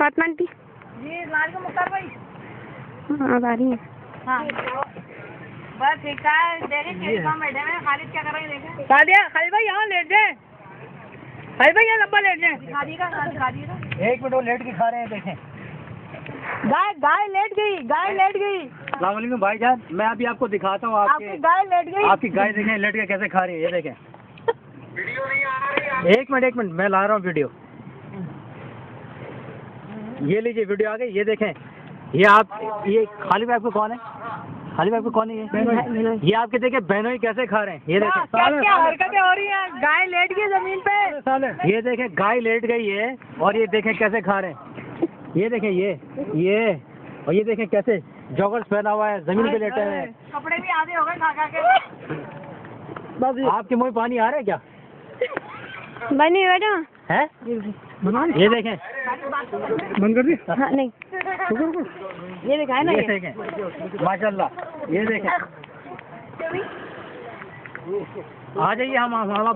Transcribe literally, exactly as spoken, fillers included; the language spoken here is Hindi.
फातिमा आंटी जी लाल को मुख्तार भाई। हाँ आ रही है। हाँ बस ठीक है। देखें किस काम बैठे हैं। खालिद क्या कर रहे हैं देखें। सादिया खालिद भाई यहाँ लेट जाए। खालिद भाई यहाँ लंबा लेट जाए। दिखा दिएगा दिखा दिएगा। एक मिनट वो लेट के खा रहे हैं, देखें। गाय गाय लेट गई गाय लेट गई। अस्सलाम वालेकुम भाईजान, मैं अभी आपको दिखाता हूँ आपकी आपके गाय लेट गई। आपकी गाय देखें लेट के कैसे खा रही है, ये देखें। वीडियो नहीं आ रही। एक मिनट एक मिनट मैं ला रहा हूँ वीडियो। ये लीजिए वीडियो आ गई, ये देखें। ये आप ये खालिद भाई आपको कौन है? खालिद भाई आपको कौन है ये? ये आपके देखे बहनों ही कैसे खा रहे हैं, ये देखें। क्या क्या हरकतें हो रही हैं। गाय लेट गई जमीन पे। ये देखें गाय लेट गई है और ये देखें कैसे खा रहे हैं। ये देखें ये ये और ये देखें कैसे जॉगर्स पहना हुआ है, जमीन पे लेटे हैं। कपड़े भी आधे हो गए खा खा के। आपके मुंह में पानी आ रहा है क्या? बनी बेटा है ये देखें। बंद कर दी। हाँ नहीं ये दिखाए ना ये ये। देखें माशाल्लाह, ये देखें। आ जाइए हम हम